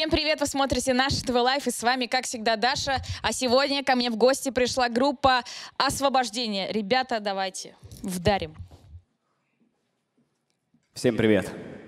Всем привет! Вы смотрите наш ТВ Лайф, и с вами, как всегда, Даша. А сегодня ко мне в гости пришла группа «Освобождение». Ребята, давайте вдарим. Всем привет!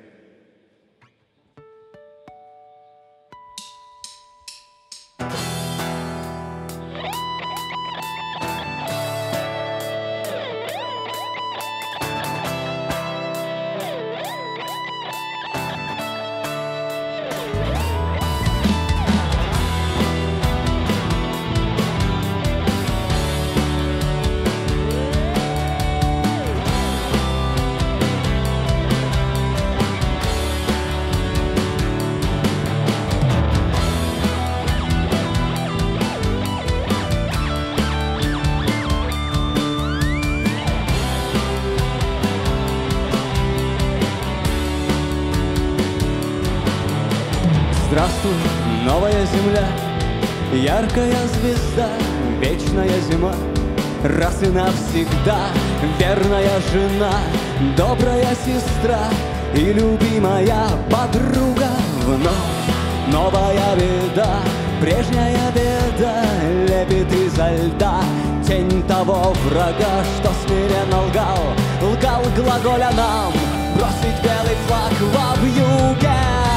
Здравствуй, новая земля, яркая звезда, вечная зима, раз и навсегда. Верная жена, добрая сестра и любимая подруга. Вновь новая беда, прежняя беда лепит изо льда. Тень того врага, что смиренно лгал глаголя нам бросить белый флаг во вьюге.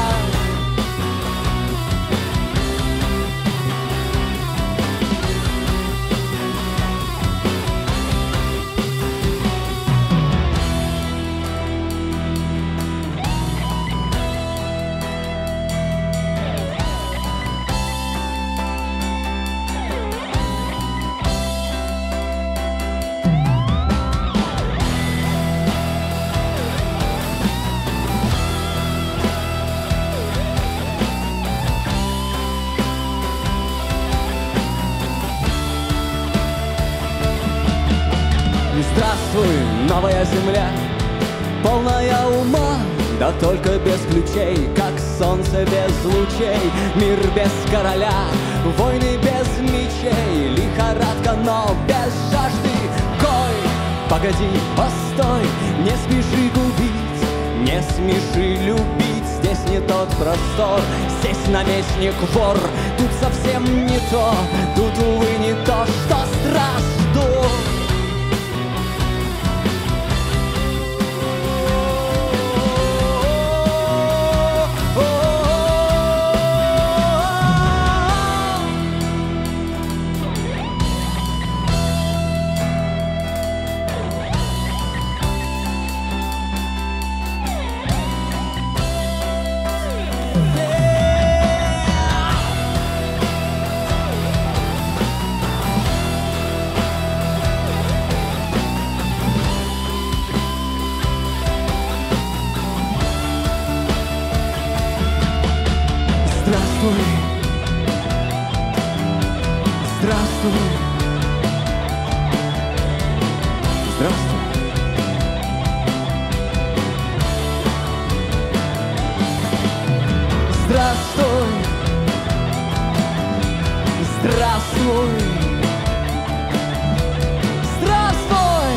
Здравствуй, новая земля, полная ума, да только без ключей, как солнце без лучей. Мир без короля, войны без мечей, лихорадка, но без жажды. Кой, погоди, постой, не спеши губить, не смеши любить. Здесь не тот простор, здесь наместник вор. Тут совсем не то, тут, увы, не то, что страж ждут. Здравствуй, здравствуй, здравствуй. Здравствуй, здравствуй, здравствуй.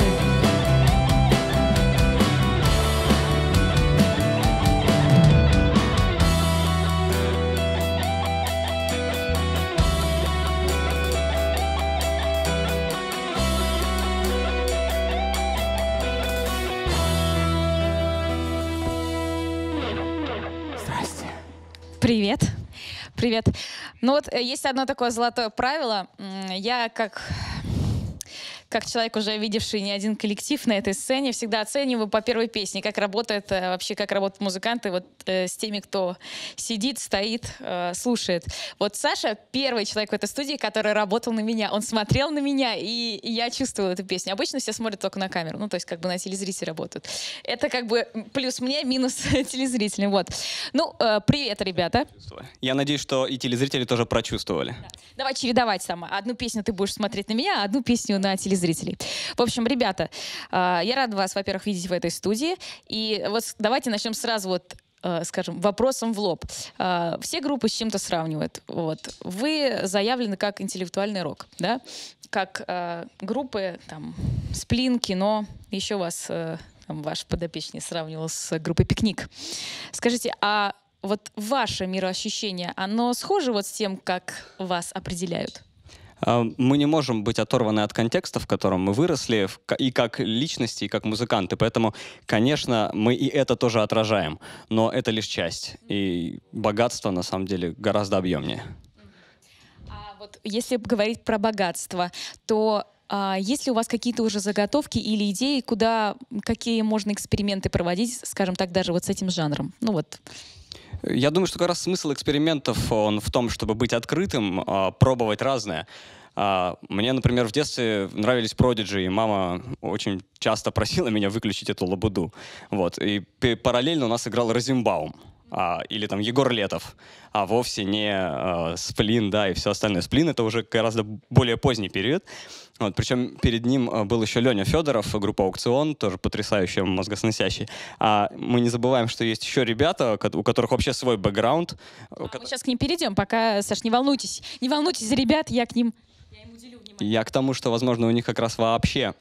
Привет. Привет. Ну вот есть одно такое золотое правило. Я как человек, уже видевший не один коллектив на этой сцене, всегда оцениваю по первой песне, как работает вообще, как работают музыканты вот с теми, кто сидит, стоит, слушает. Вот Саша первый человек в этой студии, который работал на меня. Он смотрел на меня, и я чувствовала эту песню. Обычно все смотрят только на камеру, ну то есть как бы на телезрителя работают. Это как бы плюс мне, минус телезрителям. Вот. Ну, привет, ребята. Я надеюсь, что и телезрители тоже прочувствовали. Да. Давай чередовать сама. Одну песню ты будешь смотреть на меня, а одну песню на телезрителей. В общем, ребята, я рада вас, во-первых, видеть в этой студии. И вот давайте начнем сразу вот, скажем, вопросом в лоб. Все группы с чем-то сравнивают. Вот. Вы заявлены как интеллектуальный рок, да? Как группы, там, Сплин, Кино, еще вас ваш подопечный сравнивал с группой «Пикник». Скажите, а вот ваше мироощущение, оно схоже вот с тем, как вас определяют? Мы не можем быть оторваны от контекста, в котором мы выросли, и как личности, и как музыканты. Поэтому, конечно, мы и это тоже отражаем. Но это лишь часть. И богатство, на самом деле, гораздо объемнее. А вот если говорить про богатство, то есть ли у вас какие-то уже заготовки или идеи, какие можно эксперименты проводить, скажем так, даже вот с этим жанром? Ну вот. Я думаю, что как раз смысл экспериментов он в том, чтобы быть открытым, пробовать разное. Мне, например, в детстве нравились Prodigy, и мама очень часто просила меня выключить эту лабуду. Вот. И параллельно у нас играл Розенбаум. Или там Егор Летов, а вовсе не Сплин, да, и все остальное. Сплин — это уже гораздо более поздний период. Вот, причем перед ним был еще Леня Федоров, группа «Аукцион», тоже потрясающая, мозгосносящая. А мы не забываем, что есть еще ребята, у которых вообще свой бэкграунд. Мы сейчас к ним перейдем, пока, Саш, не волнуйтесь. Не волнуйтесь за ребят, я им уделю внимание. Я к тому, что, возможно, у них как раз вообще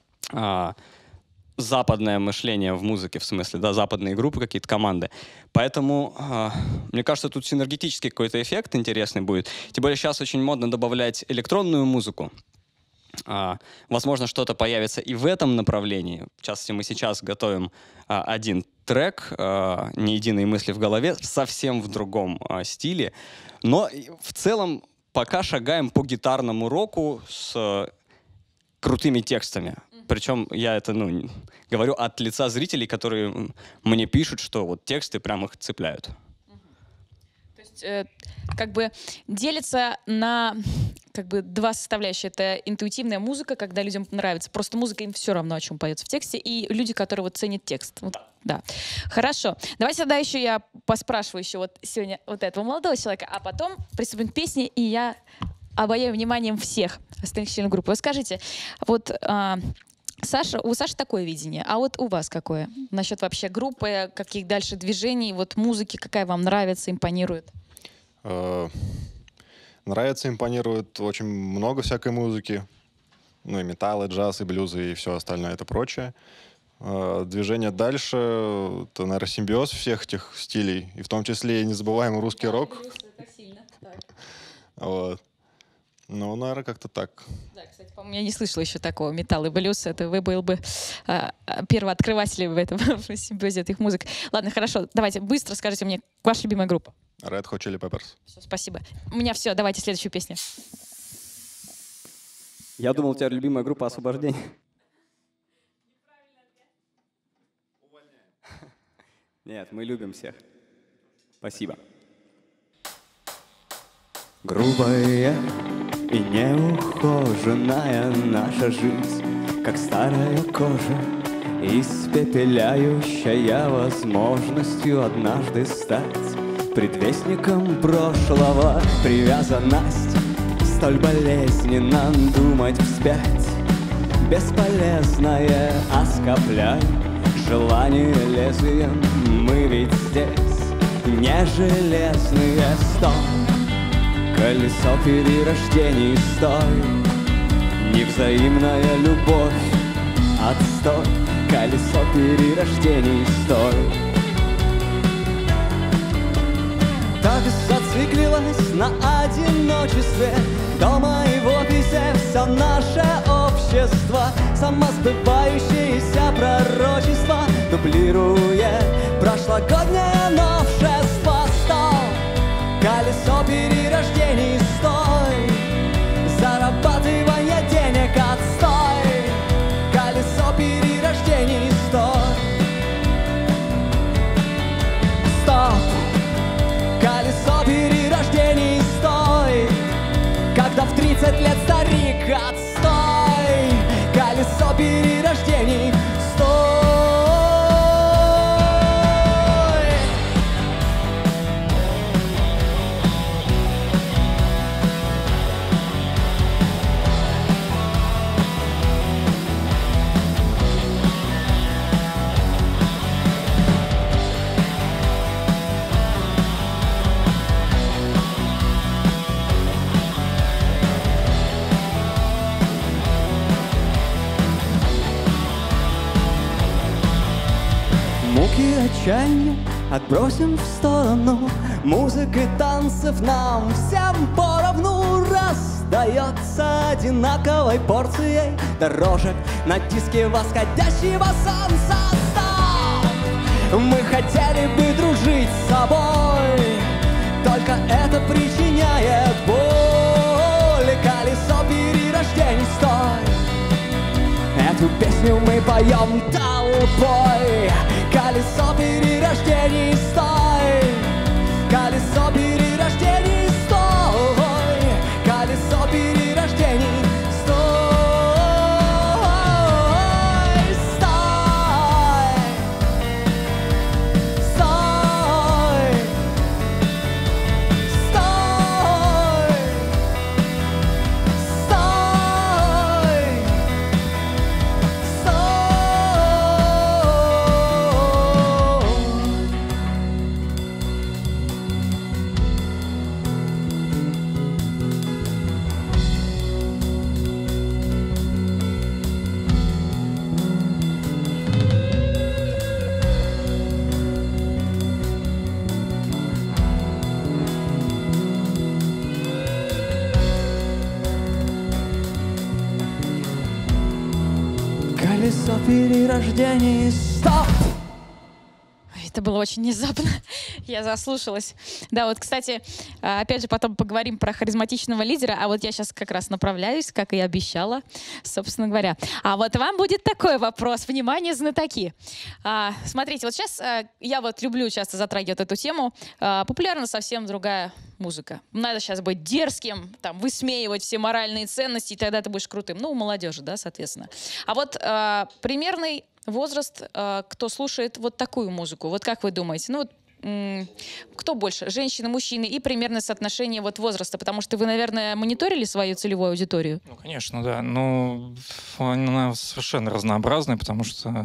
западное мышление в музыке, в смысле, да, западные группы, какие-то команды. Поэтому, мне кажется, тут синергетический какой-то эффект интересный будет. Тем более сейчас очень модно добавлять электронную музыку. Возможно, что-то появится и в этом направлении. В частности, мы сейчас готовим один трек «Не единые мысли в голове» совсем в другом стиле. Но в целом пока шагаем по гитарному року с крутыми текстами. Причем я это говорю от лица зрителей, которые мне пишут, что вот тексты прям их цепляют. То есть как бы делится на два составляющих. Это интуитивная музыка, когда людям нравится. Просто музыка им все равно, о чем поется в тексте. И люди, которые вот ценят текст. Вот, да. Хорошо. Давайте тогда еще я поспрашиваю еще вот сегодня вот этого молодого человека, а потом приступим к песне, и я обаяю вниманием всех остальных членов группы. Вы скажите, вот у Саши такое видение, а вот у вас какое? Насчет вообще группы, каких дальше движений, вот музыки, какая вам нравится, импонирует? Нравится, импонирует очень много всякой музыки. Ну и металл, и джаз, и блюзы, и все остальное, это прочее. Движение дальше, это, наверное, симбиоз всех этих стилей, и в том числе и незабываемый русский рок. Это сильно, так. Вот. Ну, наверное, как-то так. Да, кстати, по-моему, я не слышала еще такого металл и блюз. Это вы был бы первооткрывателем в этом в симбиозе этих музык. Ладно, хорошо. Давайте быстро скажите мне, ваша любимая группа. Red Hot Chili Peppers. Все, спасибо. У меня все. Давайте следующую песню. Я думал, у тебя любимая группа «Освобождение». Нет, мы любим всех. Спасибо. Грубая и неухоженная наша жизнь, как старая кожа, испепеляющая возможностью однажды стать предвестником прошлого. Привязанность столь болезненно думать вспять, бесполезное оскопляй желание лезвием. Мы ведь здесь не железные столь. Колесо перерождений, стой, невзаимная любовь, отстой. Колесо перерождений, стой. Так зациклилась на одиночестве, дома и в офисе все наше общество. Самосбывающееся пророчество дублирует прошлогоднее новшество. Стой, колесо перерождений, стой, зарабатывание денег, отстой. Колесо перерождений, стой. Стоп, колесо перерождений, стой. Когда в 30 лет старик, отстой. Колесо перерождений, стой. Муки отчаяния Отбросим в сторону музыки танцев, нам всем поровну раздается одинаковой порцией дорожек на диске восходящего солнца. Стоп! Мы хотели бы дружить с собой, только это причиняет боль. Колесо перерождений, стой! Эту песню мы поем толпой. Колесо перерождений, стой! Колесо перерождений, стой! Колесо перерождений, стой! Стой! Стой! Стой! Колесо перерождений, стоп! Это было очень внезапно. Я заслушалась. Да, вот, кстати, опять же, потом поговорим про харизматичного лидера, а вот я сейчас как раз направляюсь, как и обещала, собственно говоря. А вот вам будет такой вопрос. Внимание, знатоки. Смотрите, вот сейчас я вот люблю часто затрагивать эту тему. Популярна совсем другая музыка. Надо сейчас быть дерзким, там, высмеивать все моральные ценности, и тогда ты будешь крутым. Ну, у молодежи, да, соответственно. А вот примерный возраст, кто слушает вот такую музыку. Вот как вы думаете? Ну, вот, кто больше? Женщины, мужчины? И примерное соотношение вот возраста. Потому что вы, наверное, мониторили свою целевую аудиторию? Ну, конечно, да. Но она совершенно разнообразная, потому что,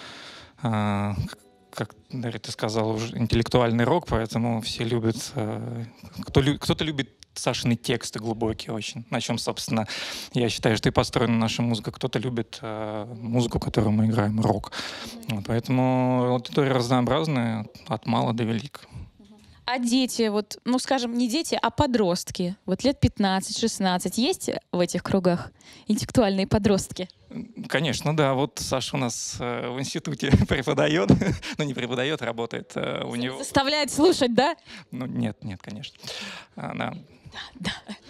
как, Дарья, ты сказала, уже интеллектуальный рок, поэтому все любят... Кто-то любит Сашины тексты глубокие очень, на чем, собственно, я считаю, что и построена наша музыка. Кто-то любит музыку, которую мы играем, рок. Вот, поэтому аудитория разнообразная, от мала до велика. А дети, вот, ну, скажем, не дети, а подростки, вот лет 15-16, есть в этих кругах интеллектуальные подростки? Конечно, да. Вот Саша у нас в институте преподает, ну, не преподает, работает у него. Заставляет слушать, да? Ну, нет, конечно. Да. Да.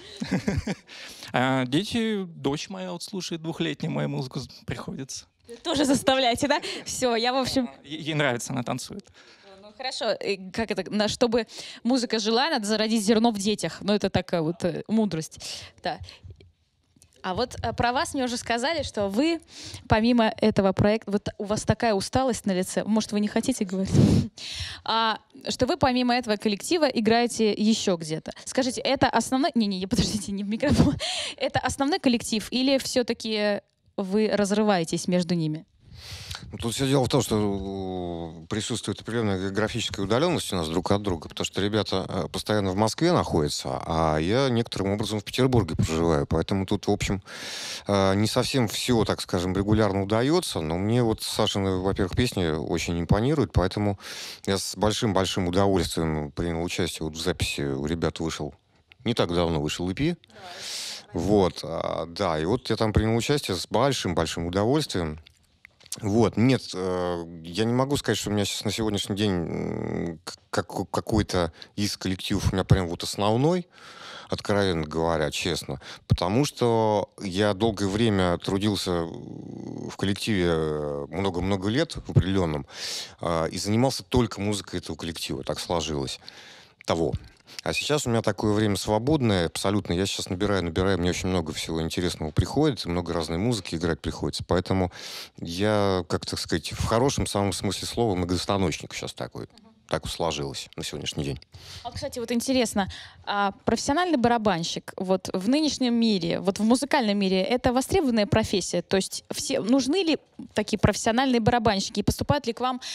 А дети, дочь моя вот слушает 2-летнюю мою музыку, приходится. Тоже заставляете, да? Все, я, в общем... Ей нравится, она танцует. Ну, хорошо, как это, чтобы музыка жила, надо зародить зерно в детях. Ну, это такая вот мудрость. Да. А вот про вас мне уже сказали, что вы, помимо этого проекта, вот у вас такая усталость на лице, может, вы не хотите говорить, что вы помимо этого коллектива играете еще где-то. Скажите, это основной... Не, подождите, не в микрофон. Это основной коллектив или все-таки вы разрываетесь между ними? Тут все дело в том, что присутствует определенная географическая удаленность у нас друг от друга, потому что ребята постоянно в Москве находятся, а я некоторым образом в Петербурге проживаю. Поэтому тут, в общем, не совсем все, так скажем, регулярно удается, но мне вот Сашины, во-первых, песни очень импонируют, поэтому я с большим-большим удовольствием принял участие вот в записи. У ребят не так давно вышел EP. Вот, да, и вот я там принял участие с большим-большим удовольствием. Вот, нет, я не могу сказать, что у меня сейчас на сегодняшний день какой-то из коллективов у меня прям вот основной, откровенно говоря, честно, потому что я долгое время трудился в коллективе много-много лет в определенном и занимался только музыкой этого коллектива, так сложилось, того. А сейчас у меня такое время свободное, абсолютно. Я сейчас набираю, мне очень много всего интересного приходит, много разной музыки играть приходится. Поэтому я, как так сказать, в хорошем самом смысле слова многостаночник сейчас такой. Так сложилось на сегодняшний день. А, кстати, вот интересно, профессиональный барабанщик вот в нынешнем мире, вот в музыкальном мире, это востребованная профессия? То есть нужны ли такие профессиональные барабанщики? И поступают ли к вам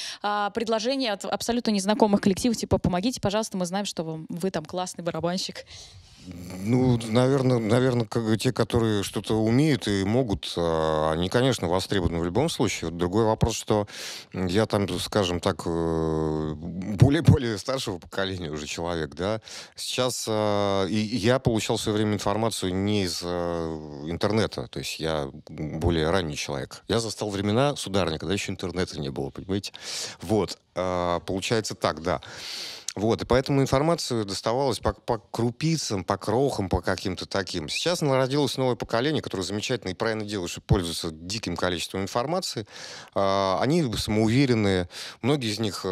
предложения от абсолютно незнакомых коллективов, типа, помогите, пожалуйста, мы знаем, что вы там классный барабанщик? Ну, наверное, как те, которые что-то умеют и могут, они, конечно, востребованы в любом случае. Вот другой вопрос, что я там, скажем так, более старшего поколения уже человек, да. Сейчас и я получал в свое время информацию не из интернета, то есть я более ранний человек. Я застал времена, сударыня, когда еще интернета не было, понимаете? Вот, получается так, да. Вот, и поэтому информацию доставалась по крупицам, по крохам, по каким-то таким. Сейчас народилось новое поколение, которое замечательно и правильно делает, что пользуется диким количеством информации. Они самоуверенные. Многие из них,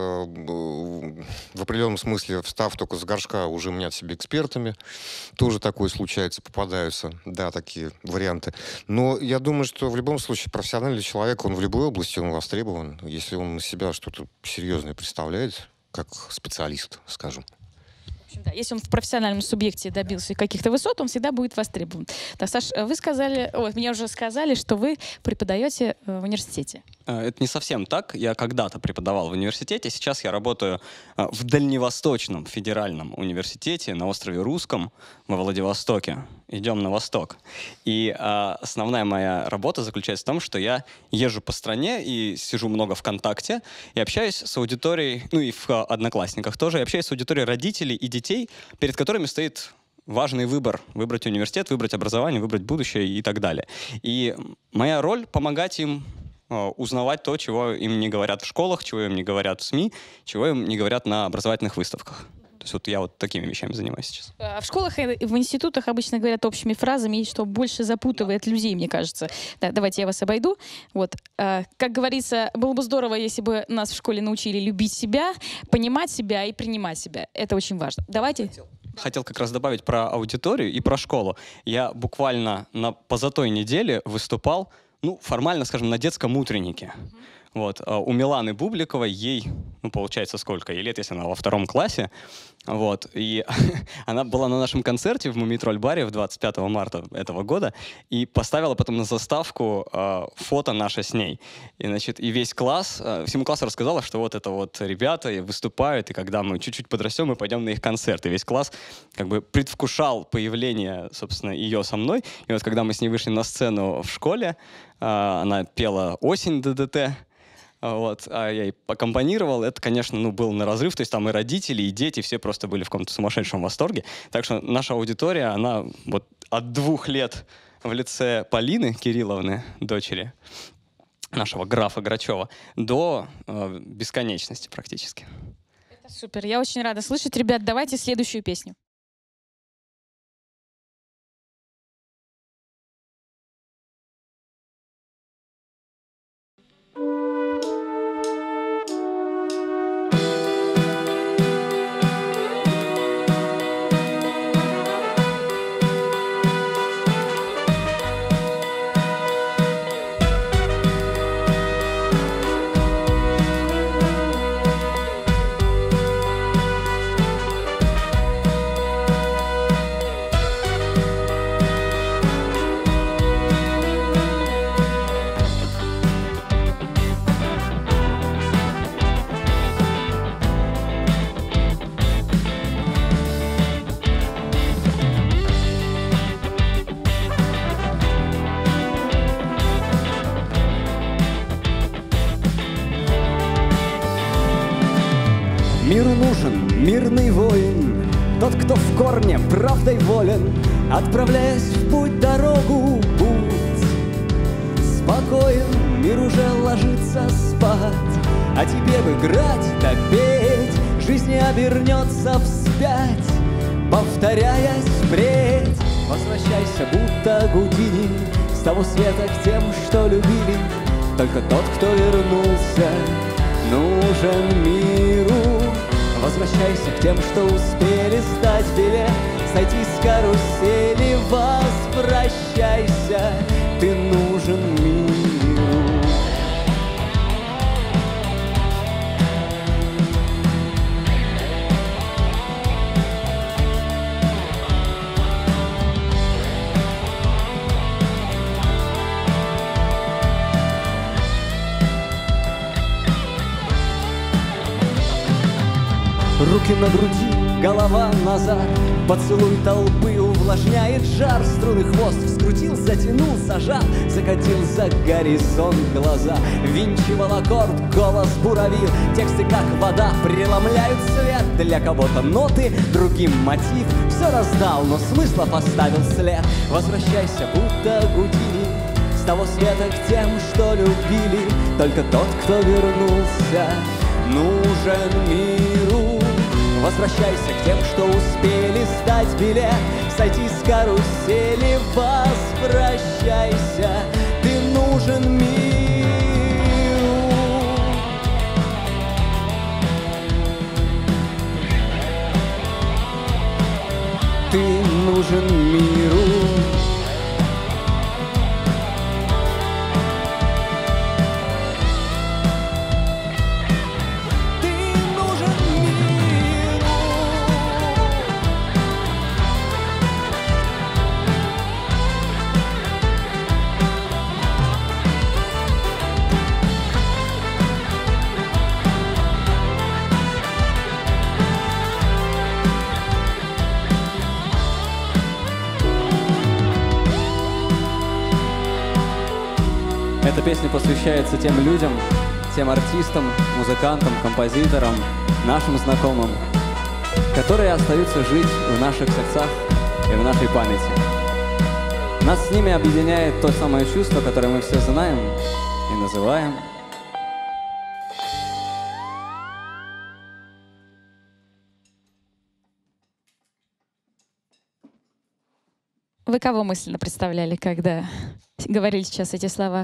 в определенном смысле, встав только с горшка, уже мнят себя экспертами. Тоже такое случается, попадаются, да, такие варианты. Но я думаю, что в любом случае профессиональный человек, он в любой области, он востребован. Если он на себя что-то серьезное представляет, как специалист, скажем. В общем, да, если он в профессиональном субъекте добился каких-то высот, он всегда будет востребован. Да, Саш, вы сказали, мне уже сказали, что вы преподаете в университете. Это не совсем так. Я когда-то преподавал в университете. Сейчас я работаю в Дальневосточном федеральном университете на острове Русском во Владивостоке. Идем на восток. И основная моя работа заключается в том, что я езжу по стране и сижу много ВКонтакте и общаюсь с аудиторией, ну и в Одноклассниках тоже, и общаюсь с аудиторией родителей и детей, перед которыми стоит важный выбор. Выбрать университет, выбрать образование, выбрать будущее и так далее. И моя роль — помогать им узнавать то, чего им не говорят в школах, чего им не говорят в СМИ, чего им не говорят на образовательных выставках. То есть вот я вот такими вещами занимаюсь сейчас. В школах и в институтах обычно говорят общими фразами, что больше запутывает людей, мне кажется. Да, давайте я вас обойду. Вот. Как говорится, было бы здорово, если бы нас в школе научили любить себя, понимать себя и принимать себя. Это очень важно. Давайте... Хотел как раз добавить про аудиторию и про школу. Я буквально на позатой неделе выступал, формально, скажем, на детском утреннике. Вот. У Миланы Бубликовой, ей, получается, сколько? Ей лет, если она во 2 классе. Вот. И она была на нашем концерте в Мумитроль-баре в 25 марта этого года и поставила потом на заставку фото наше с ней. И, значит, и весь класс, всему классу рассказала, что вот это вот ребята выступают, и когда мы чуть-чуть подрастем, мы пойдем на их концерт. И весь класс как бы предвкушал появление, собственно, ее со мной. И вот когда мы с ней вышли на сцену в школе, она пела «Осень» ДДТ. Вот, а я ей аккомпанировал. Это, конечно, был на разрыв. То есть там и родители, и дети, все просто были в каком-то сумасшедшем восторге. Так что наша аудитория, она вот от 2 лет в лице Полины Кирилловны, дочери нашего графа Грачева, до бесконечности практически. Это супер. Я очень рада слышать. Ребят, давайте следующую песню. Миру нужен мирный воин, тот, кто в корне правдой волен, отправляясь в путь дорогу, путь спокоен, мир уже ложится спать, а тебе бы играть да петь, жизнь не обернется вспять, повторяясь впредь. Возвращайся, будто Гудини, с того света к тем, что любили. Только тот, кто вернулся, нужен миру. Возвращайся к тем, что успели стать белее, сойти с карусели. Возвращайся, ты нужен миру. Руки на груди, голова назад. Поцелуй толпы увлажняет жар. Струны хвост вскрутил, затянул, зажал, закатил за горизонт глаза. Винчивал аккорд, голос буравил. Тексты, как вода, преломляют свет. Для кого-то ноты, другим мотив. Все раздал, но смыслов оставил след. Возвращайся, будто Гудини, с того света к тем, что любили. Только тот, кто вернулся, нужен миру. Возвращайся к тем, что успели стать билет, сойти с карусели. Возвращайся, ты нужен миру. Ты нужен миру. Эта песня посвящается тем людям, тем артистам, музыкантам, композиторам, нашим знакомым, которые остаются жить в наших сердцах и в нашей памяти. Нас с ними объединяет то самое чувство, которое мы все знаем и называем. Вы кого мысленно представляли, когда говорили сейчас эти слова?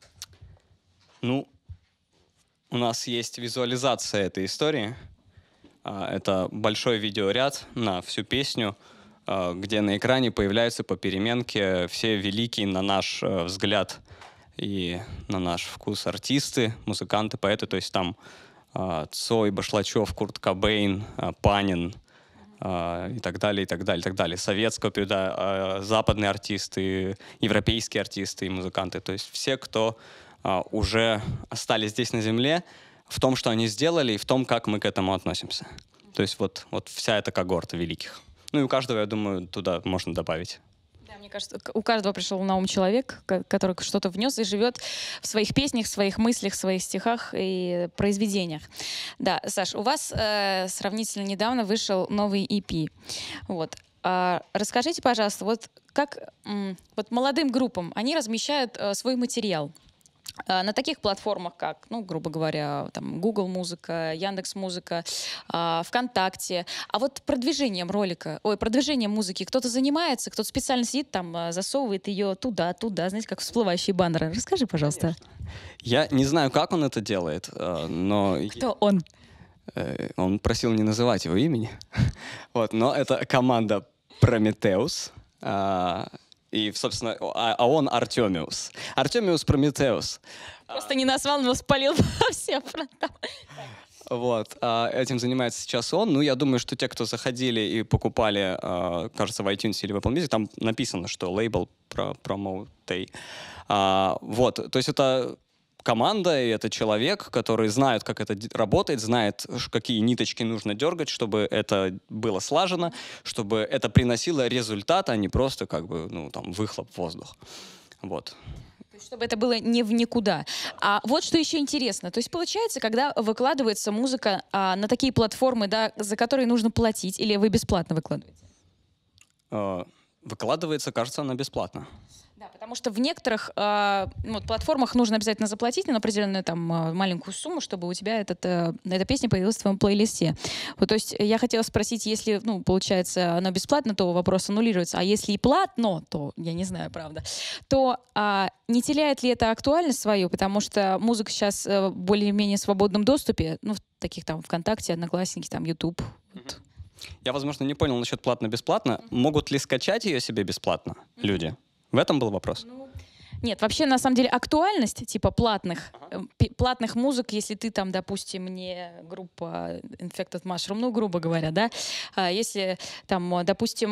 Ну, у нас есть визуализация этой истории. Это большой видеоряд на всю песню, где на экране появляются по переменке все великие, на наш взгляд и на наш вкус, артисты, музыканты, поэты. То есть там Цой, Башлачев, Курт Кобейн, Панин и так далее, и так далее, и так далее. Советского периода, западные артисты, европейские артисты и музыканты. То есть все, кто уже остались здесь на земле, в том, что они сделали, и в том, как мы к этому относимся. То есть вот вся эта когорта великих. Ну и у каждого, я думаю, туда можно добавить. Да, мне кажется, у каждого пришел на ум человек, который что-то внес и живет в своих песнях, в своих мыслях, в своих стихах и произведениях. Да, Саш, у вас сравнительно недавно вышел новый EP. Вот. Расскажите, пожалуйста, вот как вот молодым группам они размещают свой материал на таких платформах, как, ну, грубо говоря, там, Google Музыка, Яндекс Музыка, ВКонтакте. А вот продвижением продвижением музыки кто-то занимается, кто-то специально сидит там, засовывает ее туда, знаете, как всплывающие баннеры. Расскажи, пожалуйста. Конечно. Я не знаю, как он это делает, но... Кто он? Он просил не называть его имени. Вот, но это команда Прометеус. И, собственно, он Артемиус. Артемиус Прометеус. Просто не назвал, но спалил по всем фронтам. Вот. Этим занимается сейчас он. Ну, я думаю, что те, кто заходили и покупали, кажется, в iTunes или в Apple Music, там написано, что лейбл Promote. Вот. То есть это команда, и это человек, который знает, как это работает, знает, какие ниточки нужно дергать, чтобы это было слажено, чтобы это приносило результат, а не просто как бы, ну, там, выхлоп в воздух. Вот. Чтобы это было не в никуда. А вот что еще интересно. То есть получается, когда выкладывается музыка на такие платформы, да, за которые нужно платить, или вы бесплатно выкладываете? Выкладывается, кажется, она бесплатно. Да, потому что в некоторых платформах нужно обязательно заплатить на определенную там маленькую сумму, чтобы у тебя эта песня появилась в твоем плейлисте. Вот, то есть я хотела спросить, если, ну, получается, она бесплатна, то вопрос аннулируется. А если и платно, то, я не знаю, правда, то не теряет ли это актуальность свою? Потому что музыка сейчас в более-менее свободном доступе, ну, в таких там ВКонтакте, Одноклассники, там, YouTube. Вот. Я, возможно, не понял насчет платно-бесплатно. Могут ли скачать ее себе бесплатно люди? В этом был вопрос? Нет, вообще, на самом деле, актуальность типа платных музык, если ты там, допустим, не группа Infected Mushroom, ну, грубо говоря, да, если там, допустим,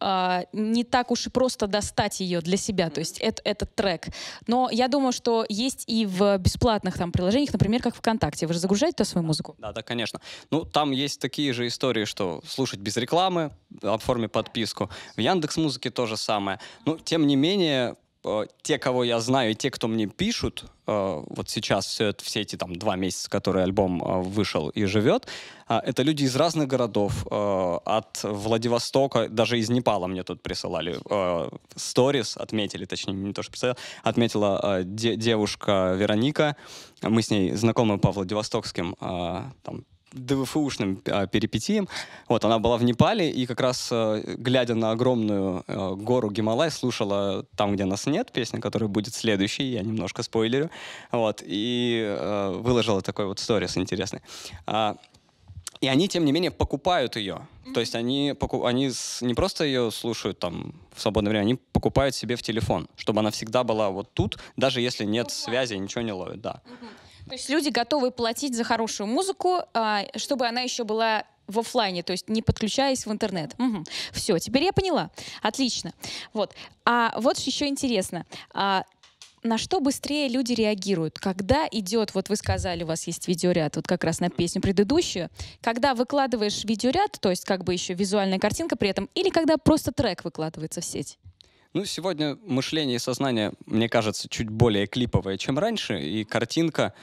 не так уж и просто достать ее для себя, то есть этот трек. Но я думаю, что есть и в бесплатных там приложениях, например, как ВКонтакте. Вы же загружаете туда свою музыку? Да, конечно. Ну, там есть такие же истории, что слушать без рекламы, оформить подписку. В Яндекс.Музыке то же самое. Но, тем не менее, те, кого я знаю, и те, кто мне пишут, вот сейчас все эти там 2 месяца, которые альбом вышел и живет, это люди из разных городов, от Владивостока, даже из Непала мне тут присылали сторис, отметили, точнее, не то, что присылали, отметила девушка Вероника, мы с ней знакомы по владивостокским там ДВФУшным перипетиям. Вот, она была в Непале и как раз, глядя на огромную гору Гималай, слушала «Там, где нас нет», песня, которая будет следующей, я немножко спойлерю, вот, и выложила такой вот сторис интересный. И они, тем не менее, покупают ее. То есть они не просто ее слушают там в свободное время, они покупают себе в телефон, чтобы она всегда была вот тут, даже если нет связи, ничего не ловит, да. То есть люди готовы платить за хорошую музыку, чтобы она еще была в офлайне, то есть не подключаясь в интернет. Угу. Все, теперь я поняла. Отлично. Вот. А вот еще интересно. На что быстрее люди реагируют? Когда идет, вот вы сказали, у вас есть видеоряд, вот как раз на песню предыдущую, когда выкладываешь видеоряд, то есть как бы еще визуальная картинка при этом, или когда просто трек выкладывается в сеть? Ну, сегодня мышление и сознание, мне кажется, чуть более клиповое, чем раньше, и картинка,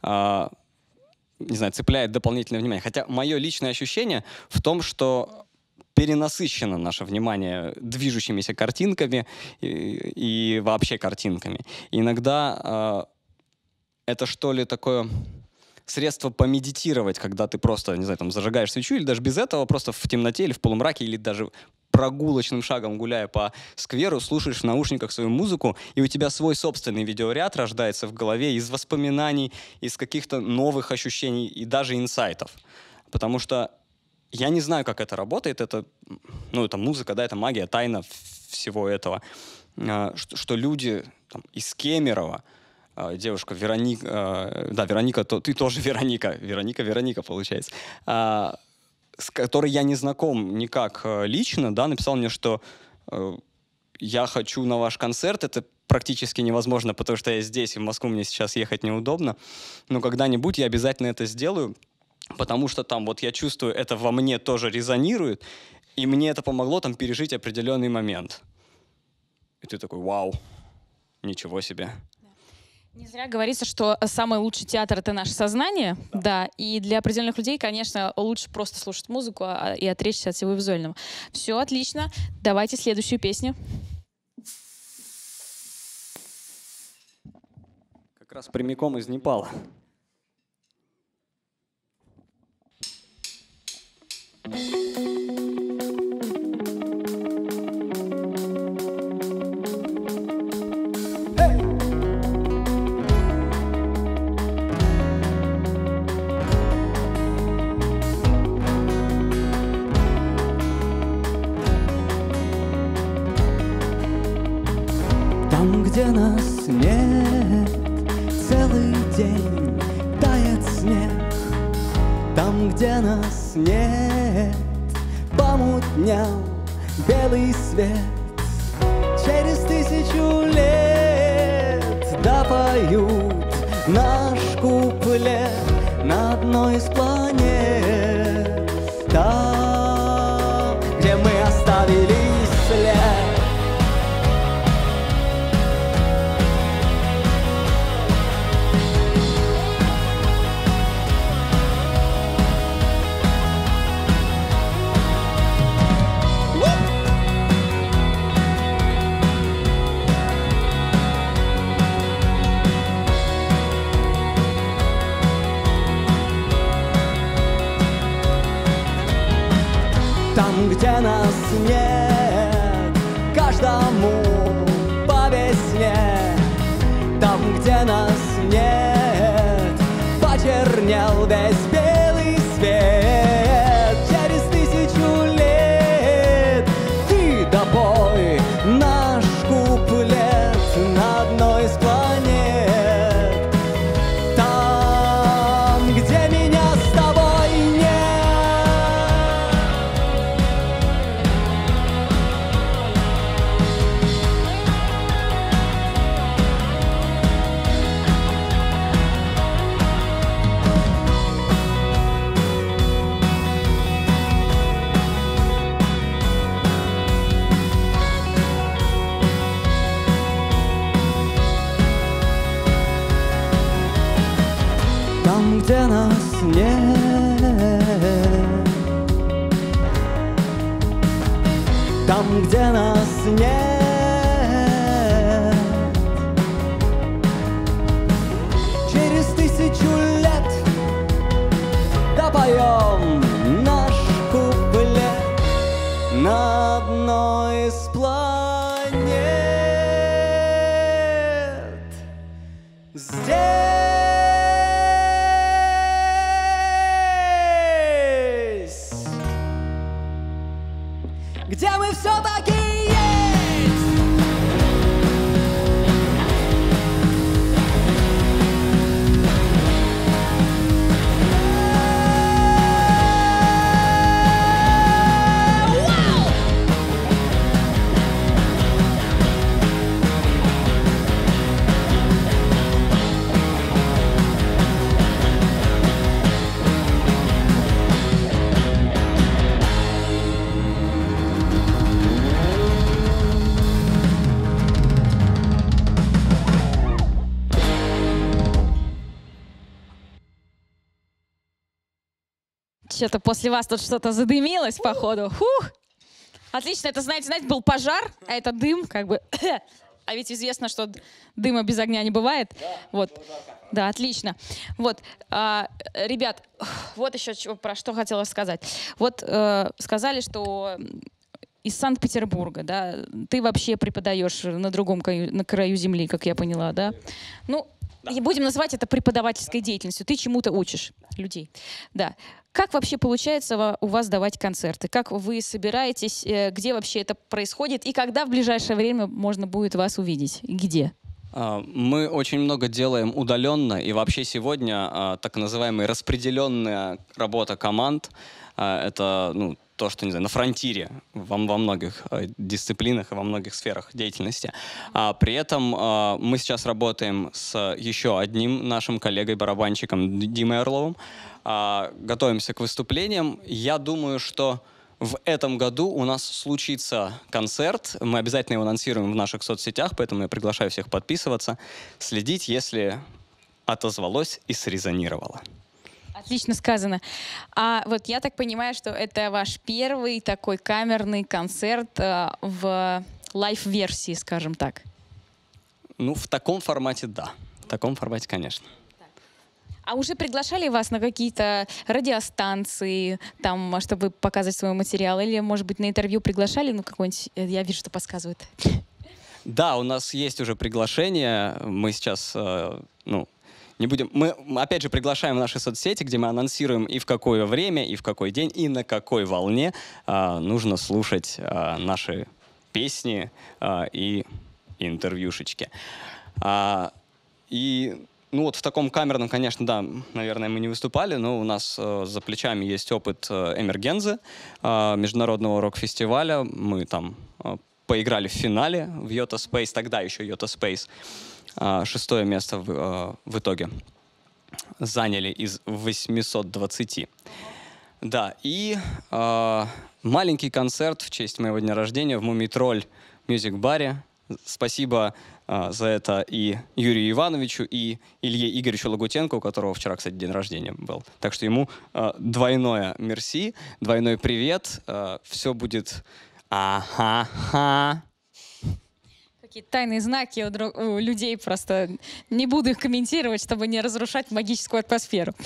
не знаю, цепляет дополнительное внимание. Хотя мое личное ощущение в том, что перенасыщено наше внимание движущимися картинками и вообще картинками. И иногда это, что ли, такое средство помедитировать, когда ты просто, не знаю, там, зажигаешь свечу, или даже без этого, просто в темноте или в полумраке, или даже прогулочным шагом, гуляя по скверу, слушаешь в наушниках свою музыку, и у тебя свой собственный видеоряд рождается в голове из воспоминаний, из каких-то новых ощущений и даже инсайтов. Потому что я не знаю, как это работает. Это музыка, да, это магия, тайна всего этого. Что люди там, из Кемерово, девушка Вероника, Вероника, ты тоже Вероника, получается, с которой я не знаком никак лично, да, написал мне, что я хочу на ваш концерт, это практически невозможно, потому что я здесь, и в Москву мне сейчас ехать неудобно, но когда-нибудь я обязательно это сделаю, потому что там вот я чувствую, это во мне тоже резонирует, и мне это помогло там пережить определенный момент. И ты такой, вау, ничего себе. Не зря говорится, что самый лучший театр — это наше сознание, да, и для определенных людей, конечно, лучше просто слушать музыку и отречься от всего визуального. Все, отлично, давайте следующую песню. Как раз прямиком из Непала. Там, где нас нет, целый день тает снег. Там, где нас нет, помутнял белый свет. Через 1000 лет допоют наш куплет на одной из планет. Там, где мы оставили след. Там, где нас нет, каждому по весне. Там, где нас нет, почернел весь белый свет. Через 1000 лет ты допой наш куплет на одной из планет. Там, где меня с тобой нет. там, где нас нет. Через 1000 лет допоем наш куплет на одной из планет. Здесь, где мы все-таки есть. Что-то после вас тут что-то задымилось, походу. Фух. Отлично, это, знаете, был пожар, а это дым, как бы. А ведь известно, что дыма без огня не бывает. Вот. Да, отлично. Вот, ребят, вот еще про что хотела сказать. Вот сказали, что из Санкт-Петербурга, да, ты вообще преподаешь на другом на краю земли, как я поняла, да? Ну, и будем называть это преподавательской деятельностью. Ты чему-то учишь людей. Да. Как вообще получается у вас давать концерты? Как вы собираетесь? Где вообще это происходит? И когда в ближайшее время можно будет вас увидеть? И где? Мы очень много делаем удаленно. И вообще сегодня так называемая распределенная работа команд. Это, ну, то, что, не знаю, на фронтире во многих дисциплинах и во многих сферах деятельности. При этом мы сейчас работаем с еще одним нашим коллегой-барабанщиком Димой Орловым. Готовимся к выступлениям. Я думаю, что в этом году у нас случится концерт. Мы обязательно его анонсируем в наших соцсетях, поэтому я приглашаю всех подписываться, следить, если отозвалось и срезонировало. Отлично сказано. А вот я так понимаю, что это ваш первый такой камерный концерт в лайв-версии, скажем так. Ну, в таком формате, да. В таком формате, конечно. А уже приглашали вас на какие-то радиостанции, там, чтобы показать свой материал? Или, может быть, на интервью приглашали? Ну, какой-нибудь, я вижу, что подсказывает. Да, у нас есть уже приглашение. Мы сейчас, не будем... Мы, опять же, приглашаем в наши соцсети, где мы анонсируем и в какое время, и в какой день, и на какой волне нужно слушать наши песни и интервьюшечки. Ну вот в таком камерном, конечно, да, наверное, мы не выступали, но у нас за плечами есть опыт Эмергензы, международного рок-фестиваля. Мы там поиграли в финале в Йота Space, тогда еще Йота Space. 6-е место в итоге заняли из 820. Да, и маленький концерт в честь моего дня рождения в Мумий-тролль мюзик-баре. Спасибо за это и Юрию Ивановичу, и Илье Игоревичу Лагутенко, у которого вчера, кстати, день рождения был. Так что ему двойное мерси, двойной привет. Все будет ага-ха. Какие тайные знаки у людей, просто не буду их комментировать, чтобы не разрушать магическую атмосферу.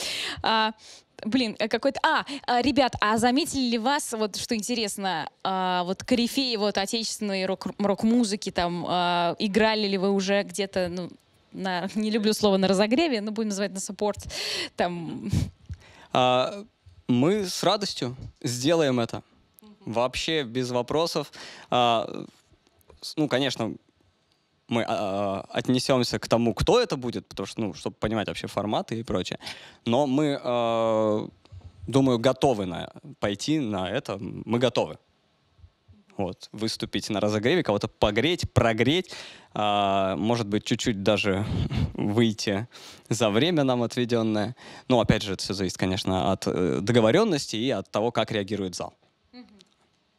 Ребят, а заметили ли вас, вот что интересно, вот корифеи вот отечественной рок-музыки, там, играли ли вы уже где-то, ну, не люблю слово на разогреве, но будем называть на саппорт, там... Мы с радостью сделаем это. Вообще без вопросов. Ну, конечно, мы отнесемся к тому, кто это будет, потому что, ну, чтобы понимать вообще форматы и прочее. Но мы, думаю, готовы пойти на это. Мы готовы. Вот, выступить на разогреве, кого-то погреть, прогреть, может быть, чуть-чуть даже выйти за время нам отведенное. Но, опять же, это все зависит, конечно, от договоренности и от того, как реагирует зал.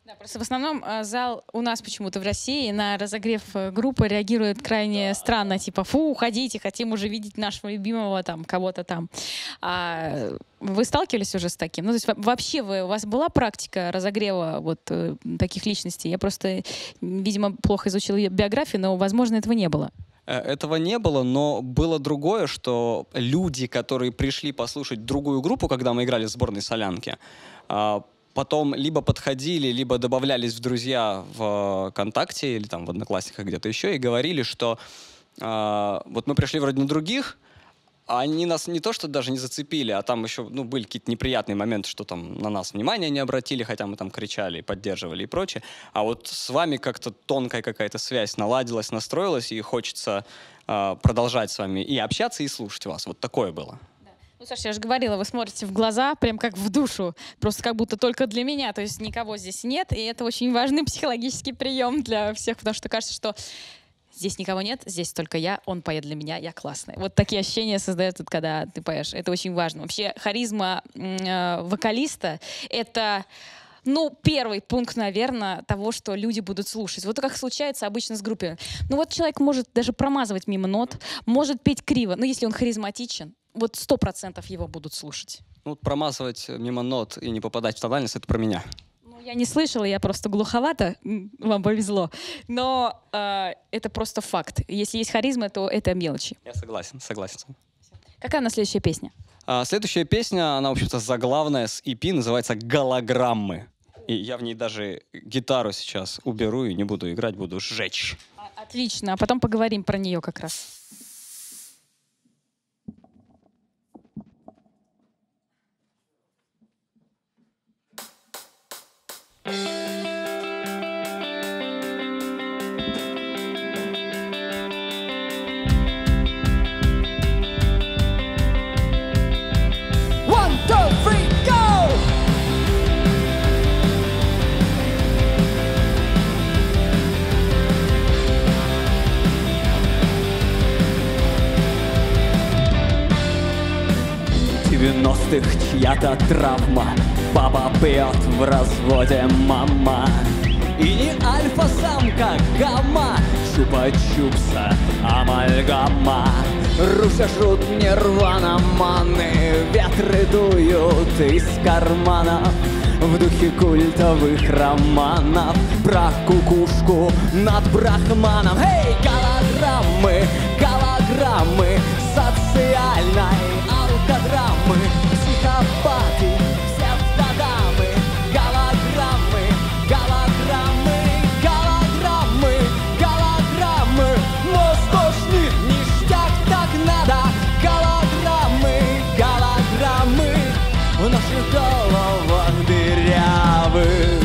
Да, просто в основном зал у нас почему-то в России на разогрев группы реагирует крайне странно, типа, фу, уходите, хотим уже видеть нашего любимого там, кого-то там. Вы сталкивались уже с таким? Ну, то есть вообще у вас была практика разогрева вот таких личностей? Я просто, видимо, плохо изучила биографию, но, возможно, этого не было. Этого не было, но было другое, что люди, которые пришли послушать другую группу, когда мы играли в сборной «Солянки», потом либо подходили, либо добавлялись в друзья в ВКонтакте или там в Одноклассниках где-то еще и говорили, что вот мы пришли вроде на других, а они нас не то что даже не зацепили, а там еще были какие-то неприятные моменты, что там на нас внимания не обратили, хотя мы там кричали, поддерживали и прочее. А вот с вами как-то тонкая какая-то связь наладилась, настроилась, и хочется продолжать с вами и общаться, и слушать вас. Вот такое было. Ну, Саша, я же говорила, вы смотрите в глаза, прям как в душу, просто как будто только для меня, то есть никого здесь нет, и это очень важный психологический прием для всех, потому что кажется, что здесь никого нет, здесь только я, он поет для меня, я классный. Вот такие ощущения создается, когда ты поешь, это очень важно. Вообще харизма вокалиста — это... первый пункт, наверное, того, что люди будут слушать. Вот как случается обычно с группой. Вот человек может даже промазывать мимо нот, может петь криво, но если он харизматичен, вот 100% его будут слушать. Промазывать мимо нот и не попадать в тональность — это про меня. Я не слышала, я просто глуховата, вам повезло. Но это просто факт. Если есть харизма, то это мелочи. Я согласен. Какая у нас следующая песня? Следующая песня, она, в общем-то, заглавная с EP, называется «Голограммы». И я в ней даже гитару сейчас уберу и не буду играть, буду сжечь. Отлично, а потом поговорим про нее как раз. Чья-то травма, папа пьет в разводе, мама. И не альфа-самка, гамма, чупа-чупса, амальгама. Руся жрут нирвана, маны, ветры дуют из карманов. В духе культовых романов про кукушку над брахманом. Эй, голограммы, голограммы социальной алкодраммы. Психопаты, псевдодамы, голограммы, голограммы, голограммы, голограммы. Мозг тошнит, ништяк так надо. Голограммы, голограммы в наших головах дырявых.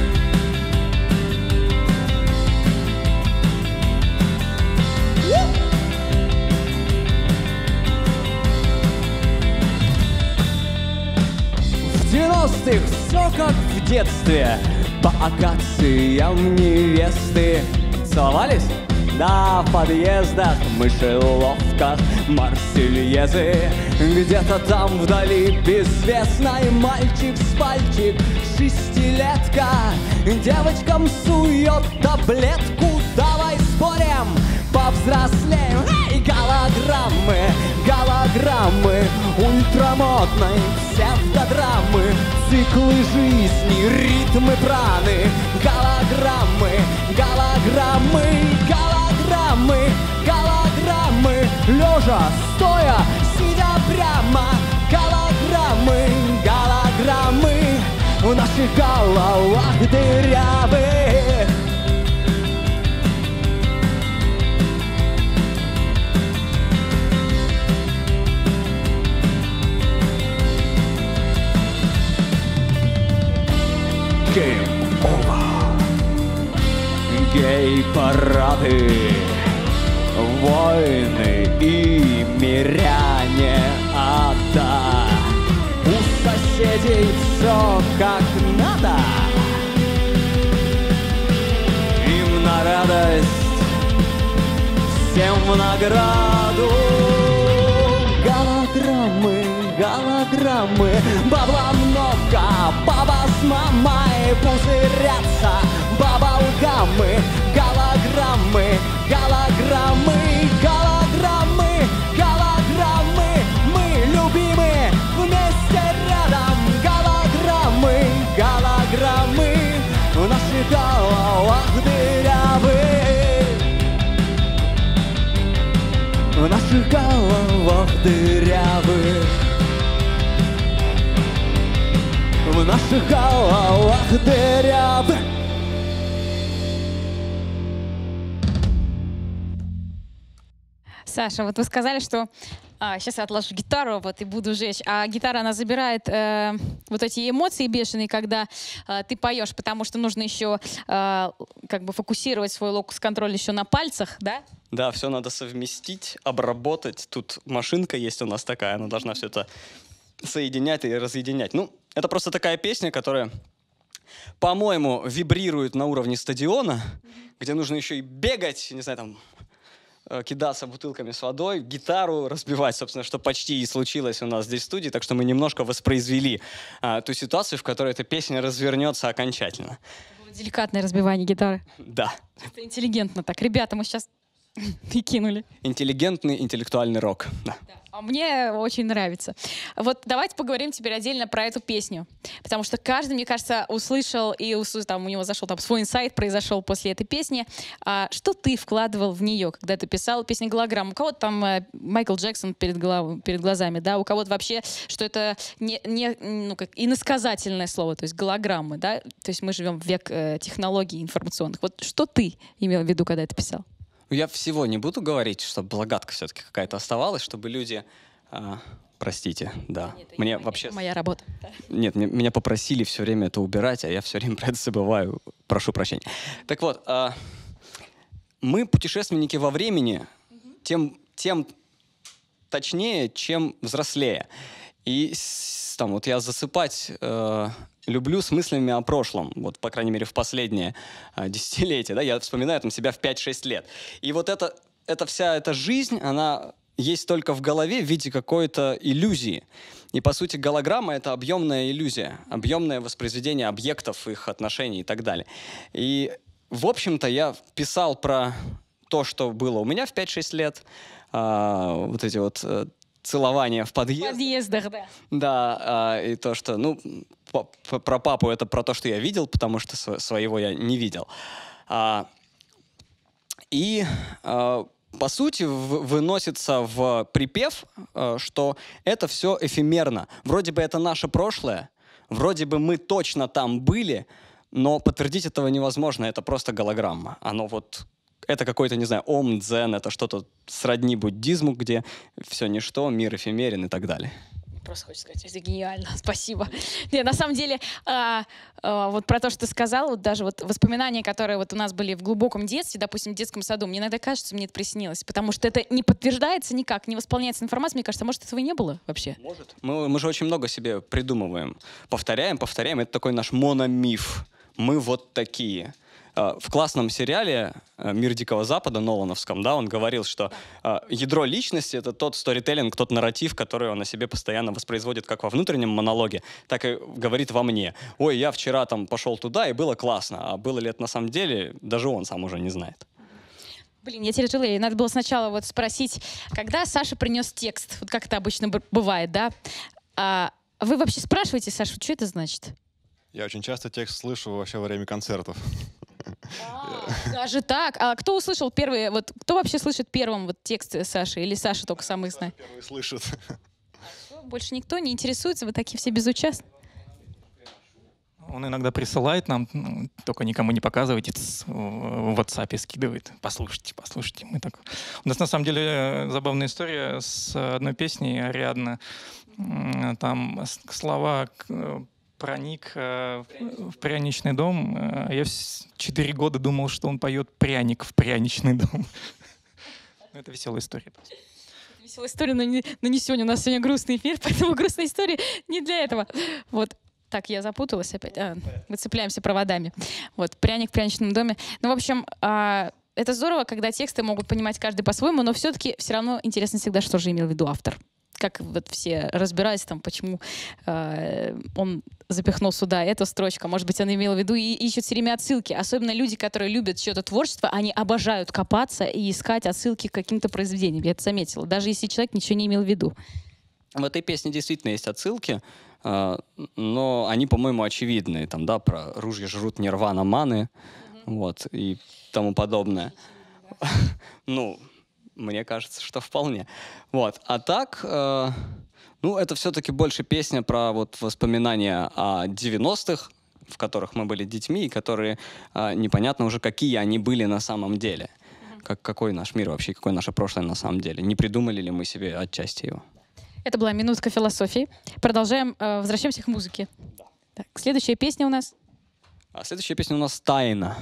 В 90-х все как в детстве, по акациям невесты целовались? Да, в подъездах, мышеловках, марсельезы. Где-то там вдали безвестный мальчик с пальчик, шестилетка девочкам сует таблетку. Давай спорим, повзрослеем. Эй, голограммы, голограммы ультрамодной псевдодрамы, циклы жизни, ритмы праны. Голограммы, голограммы, голограммы, голограммы. Лежа, стоя, сидя прямо. Голограммы, голограммы в наших головах дырявых. Game over. Гей-парады, войны и миряне ада. У соседей все как надо, им на радость, всем в награду. Голограммы, голограммы, бабла много, баба с мамой пузырятся. гаммы, голограммы, голограммы, голограммы, голограммы. Мы любимы вместе рядом. Голограммы, голограммы, в наших головах дырявых, в наших головах дырявых, в наших головах дырявых. Саша, вот вы сказали, что сейчас я отложу гитару вот, и буду жечь. А гитара, она забирает вот эти эмоции бешеные, когда ты поешь, потому что нужно еще как бы фокусировать свой локус-контроль еще на пальцах, да? Да, все надо совместить, обработать. Тут машинка есть у нас такая, она должна все это соединять и разъединять. Ну, это просто такая песня, которая, по-моему, вибрирует на уровне стадиона, где нужно еще и бегать, не знаю, там, кидаться бутылками с водой, гитару разбивать, собственно, что почти и случилось у нас здесь в студии, так что мы немножко воспроизвели ту ситуацию, в которой эта песня развернется окончательно. Деликатное разбивание гитары. Да. Это интеллигентно так. Ребята, мы сейчас и кинули. Интеллигентный, интеллектуальный рок. Да. А мне очень нравится. Вот давайте поговорим теперь отдельно про эту песню. Потому что каждый, мне кажется, услышал, и там, у него зашел там свой инсайт, произошел после этой песни. Что ты вкладывал в нее, когда ты писал песню «Голограмма»? У кого-то там Майкл Джексон перед глазами, да? У кого-то вообще, что это как иносказательное слово, то есть голограммы, да? То есть мы живем в век технологий информационных. Вот что ты имел в виду, когда это писал? Я всего не буду говорить, чтобы благодатка все-таки какая-то оставалась, чтобы люди... простите, да. Нет, мне вообще... Это моя работа. Нет, меня попросили все время это убирать, а я все время про это забываю. Прошу прощения. Так вот, мы путешественники во времени, тем точнее, чем взрослее. И там вот я засыпать люблю с мыслями о прошлом, вот, по крайней мере, в последнее десятилетие, да, я вспоминаю там себя в 5-6 лет. И вот вся эта жизнь, она есть только в голове в виде какой-то иллюзии. И, по сути, голограмма — это объемная иллюзия, объемное воспроизведение объектов, их отношений и так далее. И, в общем-то, я писал про то, что было у меня в 5-6 лет, вот эти вот целования в подъездах. В подъездах, да. Да, и то, что, ну, про папу это про то, что я видел, потому что своего я не видел. По сути, выносится в припев, что это все эфемерно. Вроде бы это наше прошлое, вроде бы мы точно там были, но подтвердить этого невозможно, это просто голограмма. Оно вот... Это какой-то, не знаю, ом, дзен, это что-то сродни буддизму, где все ничто, мир эфемерен и так далее. Просто хочется сказать, это гениально, спасибо. Нет, на самом деле, вот про то, что ты сказал, вот даже вот воспоминания, которые вот у нас были в глубоком детстве, допустим, в детском саду, мне иногда кажется, мне это приснилось, потому что это не подтверждается никак, не восполняется информация, мне кажется, может, этого и не было вообще? Может. Мы же очень много себе придумываем, повторяем, это такой наш мономиф. Мы вот такие. В классном сериале «Мир Дикого Запада» Нолановском, да, он говорил, что ядро личности — это тот сторителлинг, тот нарратив, который он о себе постоянно воспроизводит как во внутреннем монологе, так и говорит во мне. Ой, я вчера там пошел туда, и было классно. А было ли это на самом деле, даже он сам уже не знает. Блин, я теперь жалею. Надо было сначала вот спросить, когда Саша принес текст, вот как это обычно бывает, да? Вы вообще спрашиваете, Саша, что это значит? Я очень часто текст слышу вообще во время концертов. Даже так? А кто услышал первый, вот кто вообще слышит первым вот текст Саши? Или Саша только самый знает? Первый слышит. Больше никто не интересуется? Вы такие все безучастны? Он иногда присылает нам, только никому не показывайте, в WhatsApp скидывает. Послушайте. Мы так... У нас на самом деле забавная история с одной песней Ариадна. Там слова «проник в пряничный дом». Я 4 года думал, что он поет «пряник в пряничный дом». Это веселая история. Веселая история, но не сегодня. У нас сегодня грустный эфир, поэтому грустная история не для этого. Вот. Так, я запуталась опять. Мы цепляемся проводами. Вот, «Пряник в пряничном доме». Ну, в общем, это здорово, когда тексты могут понимать каждый по-своему, но все-таки все равно интересно всегда, что же имел в виду автор. как вот все разбирались, там, почему он запихнул сюда эту строчку. Может быть, он имел в виду и ищут все время отсылки. Особенно люди, которые любят чье-то творчество, они обожают копаться и искать отсылки к каким-то произведениям. Я это заметила. Даже если человек ничего не имел в виду. В этой песне действительно есть отсылки, но они, по-моему, очевидные. Там, да, про «ружья жрут Нирвана маны», вот, и тому подобное. Ну, мне кажется, что вполне. Вот. А так, ну, это все-таки больше песня про вот воспоминания о 90-х, в которых мы были детьми, и которые непонятно уже, какие они были на самом деле. Какой наш мир вообще, какое наше прошлое на самом деле. Не придумали ли мы себе отчасти его? Это была минутка философии. Продолжаем, возвращаемся к музыке. Да. Так, следующая песня у нас. А следующая песня у нас «Тайна».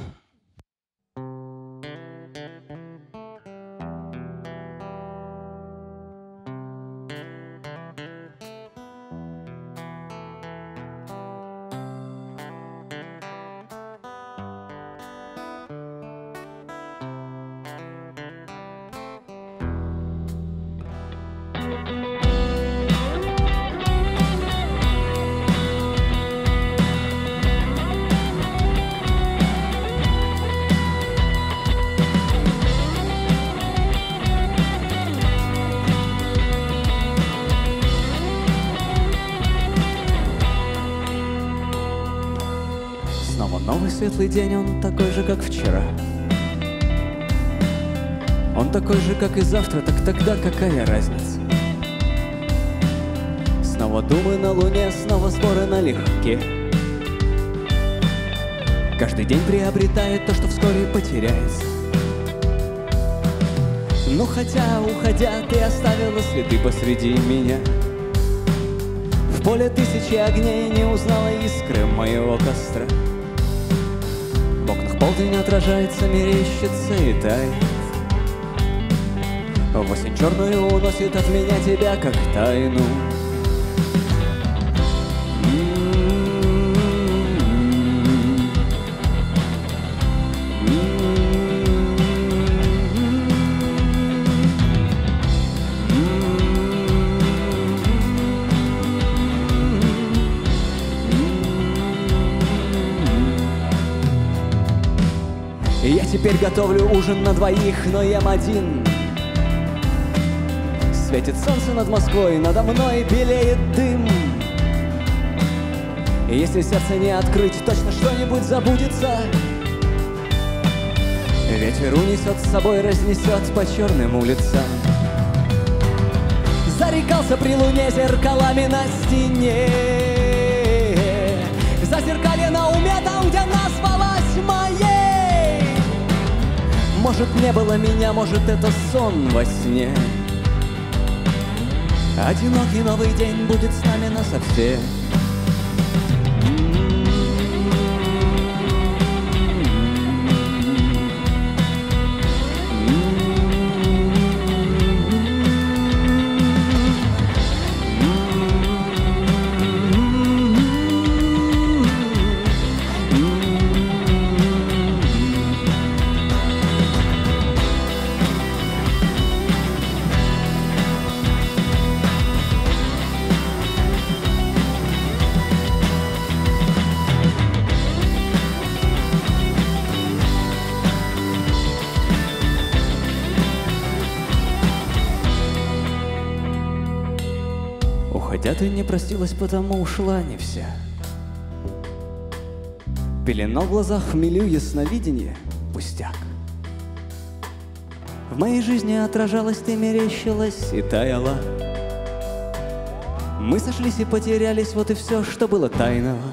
Новый светлый день, он такой же, как вчера. Он такой же, как и завтра, так тогда какая разница? Снова думы на луне, снова сборы налегке. Каждый день приобретает то, что вскоре потеряется. Ну хотя, уходя, ты оставила следы посреди меня. В поле тысячи огней не узнала искры моего костра. В окнах полдень отражается, мерещится и тает. Осень черную уносит от меня тебя, как тайну. Я теперь готовлю ужин на двоих, но ем один. Светит солнце над Москвой, надо мной белеет дым. И если сердце не открыть, точно что-нибудь забудется. Ветер унесет с собой, разнесет по черным улицам. Зарекался при луне зеркалами на стене. Зазеркалье на уме там, где назвалась моей. Может, не было меня, может, это сон во сне. Одинокий новый день будет с нами насовсем. Уходя, ты не простилась, потому ушла не вся. Пелена в глазах, хмелю, ясновидение — пустяк. В моей жизни отражалась, ты мерещилась и таяла. Мы сошлись и потерялись, вот и все, что было тайного.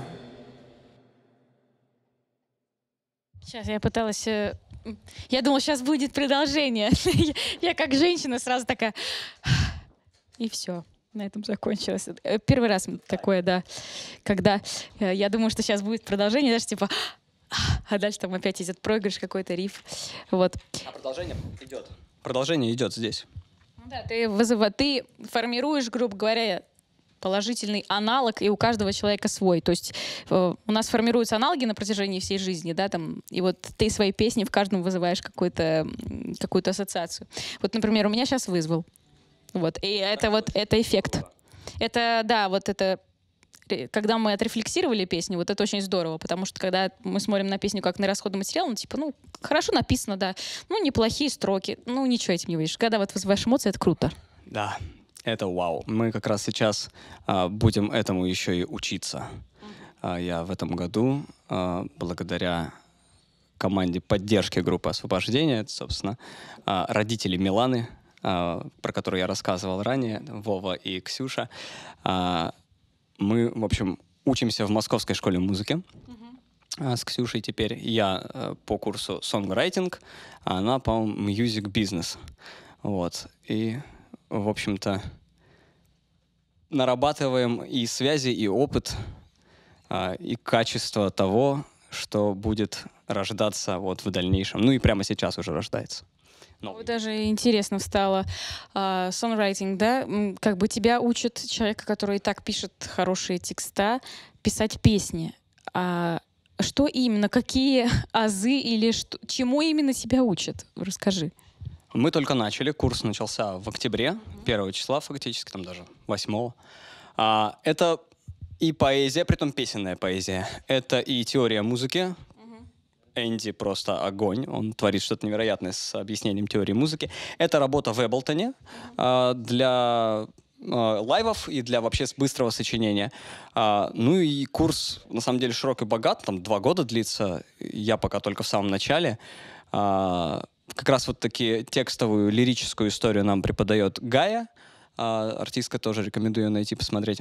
Сейчас я пыталась... Я думала, сейчас будет продолжение. Я как женщина сразу такая... И все. На этом закончилось. Первый раз такое, да, когда я думаю, что сейчас будет продолжение, даже типа, а дальше там опять идет проигрыш, какой-то риф. Вот. А продолжение идет. Продолжение идет здесь. Да, ты формируешь, грубо говоря, положительный аналог, и у каждого человека свой. То есть у нас формируются аналоги на протяжении всей жизни, да, там, и вот ты своей песней в каждом вызываешь какую-то ассоциацию. Вот, например, у меня сейчас вызвал. Вот. И это эффект. Это, да, вот это... Когда мы отрефлексировали песню, вот это очень здорово, потому что когда мы смотрим на песню как на расходный материал, ну, типа, ну, хорошо написано, да, ну, неплохие строки, ну, ничего этим не выйдешь. Когда вот вызываешь эмоции, это круто. Да, это вау. Мы как раз сейчас будем этому еще и учиться. Я в этом году, благодаря команде поддержки группы «Освобождение», это, собственно, родители Миланы, про которую я рассказывал ранее, Вова и Ксюша, мы, в общем, учимся в Московской школе музыки с Ксюшей теперь. Я по курсу songwriting, а она по music business. Вот. И, в общем-то, нарабатываем и связи, и опыт, и качество того, что будет рождаться вот в дальнейшем. Ну и прямо сейчас уже рождается. Вот даже интересно стало. Songwriting, да? Как бы тебя учат человека, который и так пишет хорошие текста, писать песни. А что именно? Какие азы или что, чему именно тебя учат? Расскажи. Мы только начали. Курс начался в октябре, 1 числа фактически, там даже 8. Это и поэзия, притом песенная поэзия. Это и теория музыки. Энди просто огонь. Он творит что-то невероятное с объяснением теории музыки. Это работа в Эблтоне для лайвов и для вообще быстрого сочинения. Ну и курс, на самом деле, широк и богат. Там 2 года длится. Я пока только в самом начале. Как раз вот такие текстовую лирическую историю нам преподает Гая. Артистка, тоже рекомендую ее найти, посмотреть.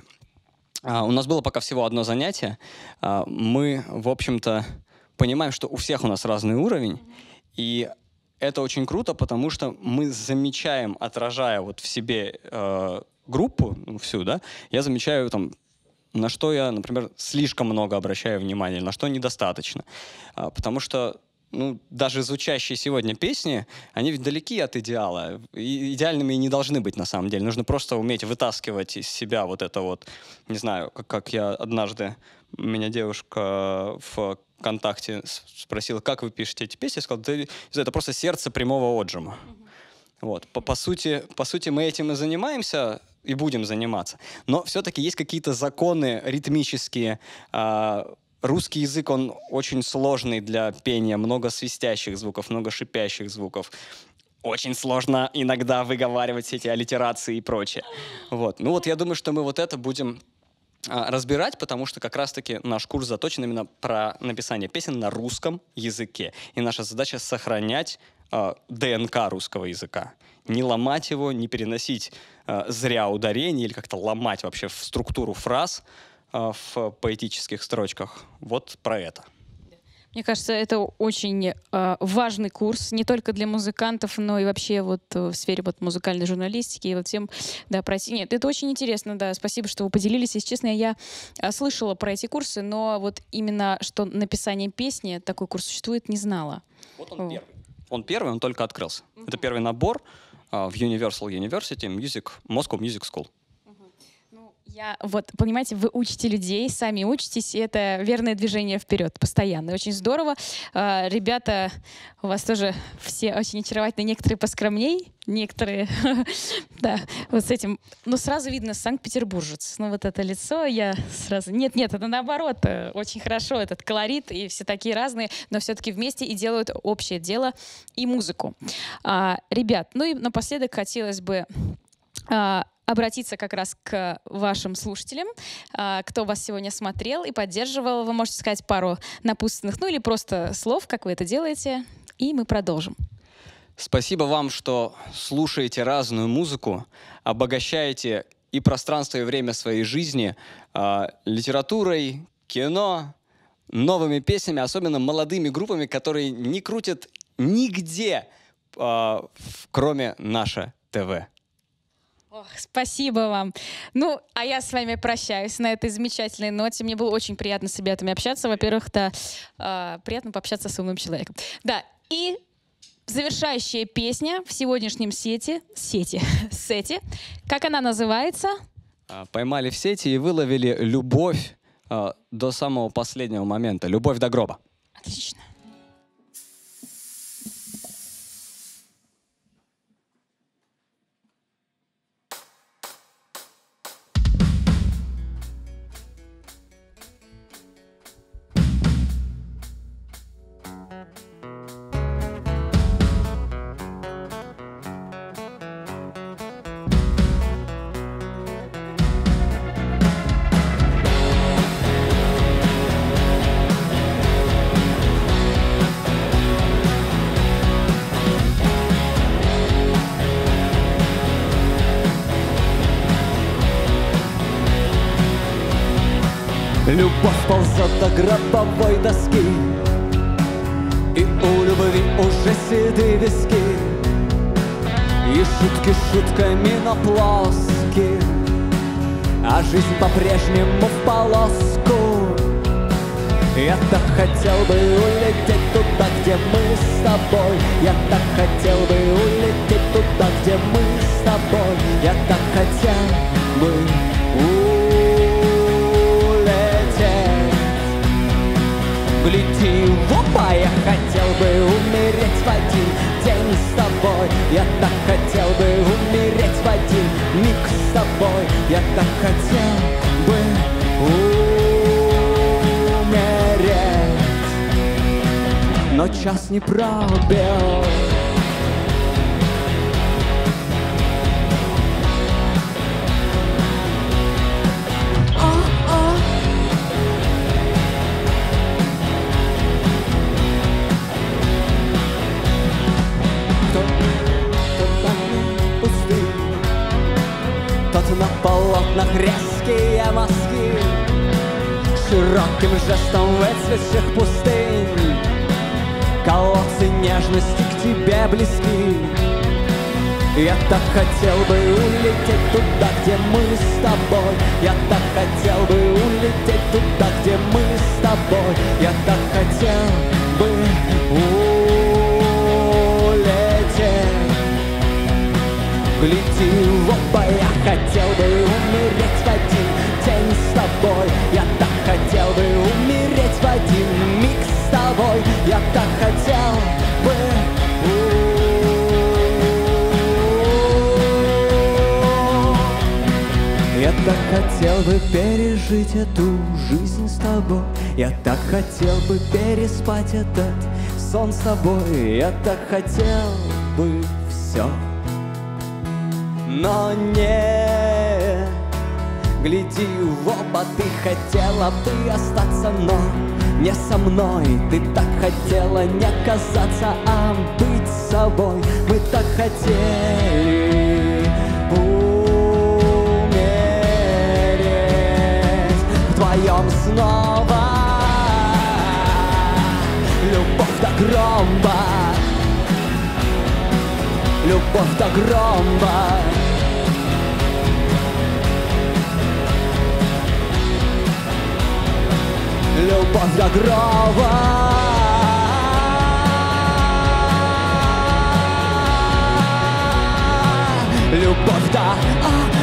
У нас было пока всего одно занятие. Мы, в общем-то, понимаем, что у всех у нас разный уровень, и это очень круто, потому что мы замечаем, отражая вот в себе группу, всю, да, я замечаю там, на что я, например, слишком много обращаю внимания, на что недостаточно. Потому что даже звучащие сегодня песни, они ведь далеки от идеала. И идеальными и не должны быть на самом деле. Нужно просто уметь вытаскивать из себя вот это вот, не знаю, как я однажды, меня девушка в ВКонтакте спросила, как вы пишете эти песни, я сказал, да, это просто сердце прямого отжима. Вот. По сути, мы этим и занимаемся, и будем заниматься. Но все-таки есть какие-то законы ритмические. Русский язык, он очень сложный для пения. Много свистящих звуков, много шипящих звуков. Очень сложно иногда выговаривать все эти аллитерации и прочее. Вот. Ну вот я думаю, что мы вот это будем разбирать, потому что как раз-таки наш курс заточен именно про написание песен на русском языке. И наша задача сохранять ДНК русского языка. Не ломать его, не переносить зря ударение или как-то ломать вообще в структуру фраз в поэтических строчках. Вот про это. Мне кажется, это очень важный курс не только для музыкантов, но и вообще вот в сфере вот музыкальной журналистики и вот всем, да, пройти. Нет, это очень интересно, да, спасибо, что вы поделились. Если честно, я слышала про эти курсы, но вот именно, что написание песни, такой курс существует, не знала. Вот он первый. Он первый, он только открылся. Это первый набор в Universal University Moscow Music School. Вот, понимаете, вы учите людей, сами учитесь, и это верное движение вперед, постоянно. Очень здорово. Ребята, у вас тоже все очень очаровательные, некоторые поскромней, некоторые, да, вот с этим. Но сразу видно санкт-петербуржец. Ну вот это лицо, я сразу... Нет, это наоборот, очень хорошо, этот колорит, и все такие разные, но все-таки вместе и делают общее дело и музыку. Ребят, ну и напоследок хотелось бы обратиться как раз к вашим слушателям, кто вас сегодня смотрел и поддерживал. Вы можете сказать пару напутственных, ну или просто слов, как вы это делаете, и мы продолжим. Спасибо вам, что слушаете разную музыку, обогащаете и пространство, и время своей жизни литературой, кино, новыми песнями, особенно молодыми группами, которые не крутят нигде, кроме наше ТВ. Спасибо вам. Ну, а я с вами прощаюсь на этой замечательной ноте. Мне было очень приятно с ребятами общаться. Во-первых, да, приятно пообщаться с умным человеком. Да, и завершающая песня в сегодняшнем сете. Как она называется? Поймали в сети и выловили любовь до самого последнего момента. Любовь до гроба. Отлично. Любовь ползет до гробовой доски, и у любви уже седые виски, и шутки шутками, но плоские, а жизнь по-прежнему в полоску. Я так хотел бы улететь туда, где мы с тобой. Я так хотел бы улететь туда, где мы с тобой. Я так хотел бы улететь. Гляди, опа, я хотел бы умереть в один день с тобой. Я так хотел бы умереть в один миг с тобой. Я так хотел бы умереть, но час не пробил. На полотнах резкие мазки, широким жестом выцветших пустынь. Колодцы нежности к тебе близки. Я так хотел бы улететь туда, где мы с тобой. Я так хотел бы улететь туда, где мы с тобой. Я так хотел бы улететь. Гляди, опа, я хотел бы умереть в один день с тобой. Я так хотел бы умереть в один миг с тобой. Я так хотел бы Я так хотел бы пережить эту жизнь с тобой. Я так хотел бы переспать этот сон с тобой. Я так хотел бы все, но не. Гляди, в оба, ты хотела бы остаться, но не со мной. Ты так хотела не казаться, а быть собой. Мы так хотели умереть вдвоем снова. Любовь до грома, любовь до грома. Любовь до гроба. Любовь до